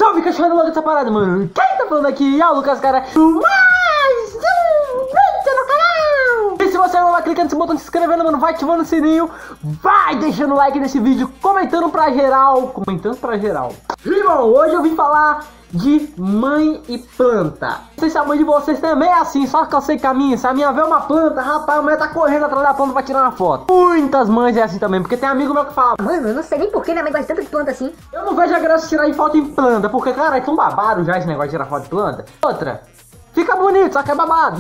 Salve, cachorro logo dessa parada, mano. Quem tá falando aqui é o Lucas, cara. Mais um vídeo no canal. E se você não vai clicando nesse botão de se inscrevendo, mano, vai ativando o sininho, vai deixando o like nesse vídeo, comentando pra geral. E, bom, hoje eu vim falar de mãe e planta. Não sei se a mãe de vocês também é assim, só que eu sei caminho. Se a minha vê uma planta, rapaz, a mãe tá correndo atrás da planta pra tirar uma foto. Muitas mães é assim também, porque tem amigo meu que fala: mano, eu não sei nem por que minha mãe gosta tanto de planta assim. eu não vejo a graça de tirar foto em planta, porque, cara, é tão babado já esse negócio de tirar foto de planta. Outra, fica bonito, só que é babado.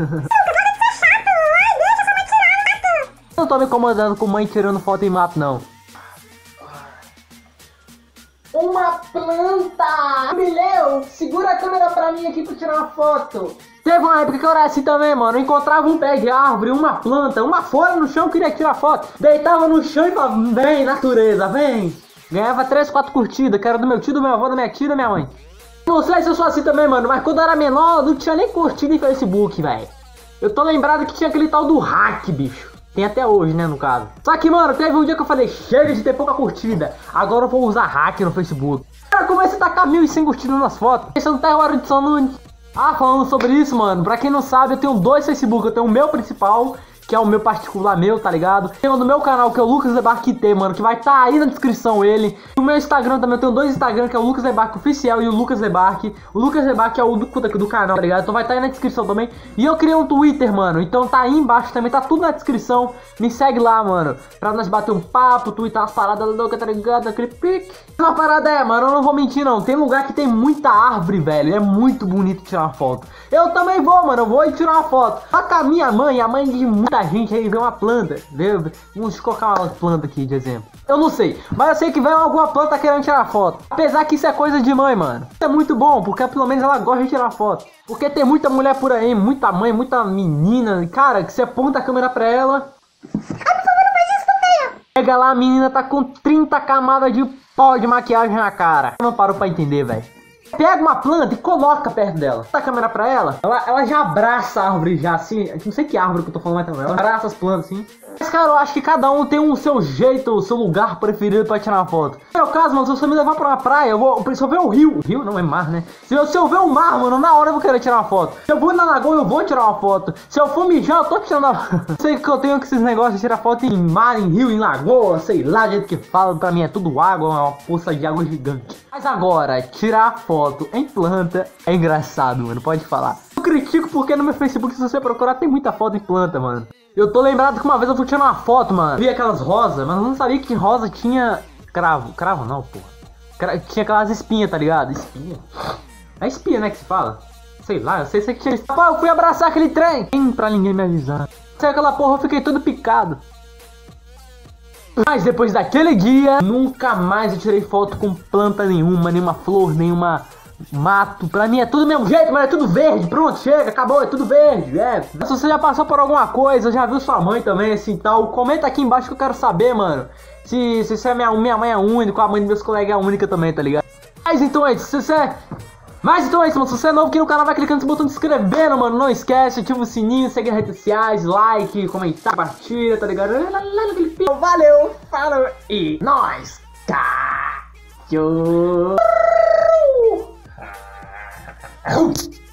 Não tô me incomodando com mãe tirando foto em mato, não. Uma planta! Mileu, segura a câmera pra mim aqui pra tirar uma foto. Teve uma época que eu era assim também, mano. Eu encontrava um pé de árvore, uma planta, uma folha no chão, queria tirar foto. Deitava no chão e falava: vem, natureza, vem. Ganhava 3, 4 curtidas, que era do meu tio, do meu avô, da minha tia, da minha mãe. Não sei se eu sou assim também, mano, mas quando eu era menor, não tinha nem curtida em Facebook, velho. Eu tô lembrado que tinha aquele tal do hack, bicho. Tem até hoje, né, no caso. Só que, mano, teve um dia que eu falei: chega de ter pouca curtida, agora eu vou usar hack no Facebook. Cara, comecei a tacar 1.100 curtidas nas fotos. Esse não tá o Edson Nunes. Ah, falando sobre isso, mano, pra quem não sabe, eu tenho 2 Facebook. Eu tenho o meu principal, que é o meu particular meu, tá ligado? Tem o do meu canal, que é o Lucas Lebarque, mano, que vai estar aí na descrição ele. E o meu Instagram também, eu tenho 2 Instagram, que é o Lucas Lebarque Oficial e o Lucas Lebarque. O Lucas Lebarque é o do canal, tá ligado? Então vai estar aí na descrição também. E eu criei um Twitter, mano, então tá aí embaixo também, tá tudo na descrição. Me segue lá, mano, pra nós bater um papo, twittar umas paradas loucas, tá ligado? Aquele pique. Uma parada é, mano, eu não vou mentir não, tem lugar que tem muita árvore, velho, é muito bonito tirar uma foto. Eu também vou, mano, eu vou tirar uma foto. Só que a minha mãe, a mãe de muita gente aí, vê uma planta, vamos colocar uma planta aqui de exemplo. Eu não sei, mas eu sei que vem alguma planta querendo tirar foto. Apesar que isso é coisa de mãe, mano. Isso é muito bom, porque pelo menos ela gosta de tirar foto. Porque tem muita mulher por aí, muita mãe, muita menina, cara, que você aponta a câmera pra ela. Pega lá, a menina tá com 30 camadas de pó de maquiagem na cara. Eu não paro pra entender, velho. Pega uma planta e coloca perto dela. Dá a câmera pra ela, ela já abraça a árvore já, assim. Não sei que árvore que eu tô falando mais também. Ela abraça as plantas, assim. Mas, cara, eu acho que cada um tem o seu jeito, o seu lugar preferido pra tirar uma foto. No meu caso, mano, se você me levar pra uma praia, se eu ver o rio. Rio não é mar, né? Se eu ver o mar, mano, na hora eu vou querer tirar uma foto. Se eu vou na lagoa, eu vou tirar uma foto. Se eu for mijar, eu tô tirando a... Sei que eu tenho esses negócios de tirar foto em mar, em rio, em lagoa, sei lá, do jeito que fala. Pra mim é tudo água, uma poça de água gigante. Mas agora, tirar foto em planta é engraçado, mano, pode falar. Eu critico porque no meu Facebook, se você procurar, tem muita foto em planta, mano. Eu tô lembrado que uma vez eu fui tirar uma foto, mano. Vi aquelas rosas, mas eu não sabia que rosa tinha cravo. Cravo não, porra. Tinha aquelas espinhas, tá ligado? Espinha. É espinha, né, que se fala? Sei lá, eu sei que tinha... Pô, eu fui abraçar aquele trem. Nem pra ninguém me avisar. Sei aquela porra, eu fiquei todo picado. Mas depois daquele dia, nunca mais eu tirei foto com planta nenhuma, nenhuma flor, nenhuma mato. Pra mim é tudo do mesmo jeito, mas é tudo verde. Pronto, chega, acabou, é tudo verde. É. Se você já passou por alguma coisa, já viu sua mãe também, assim, tal, comenta aqui embaixo que eu quero saber, mano. Se minha mãe é única, a mãe dos meus colegas é única também, tá ligado? Mas então é isso, mano. Se você é novo aqui no canal, vai clicando nesse botão de se inscrever, mano. Não esquece, ativa o sininho, segue as redes sociais, like, comentar, compartilha, tá ligado? Valeu, falou e nós, cachorro.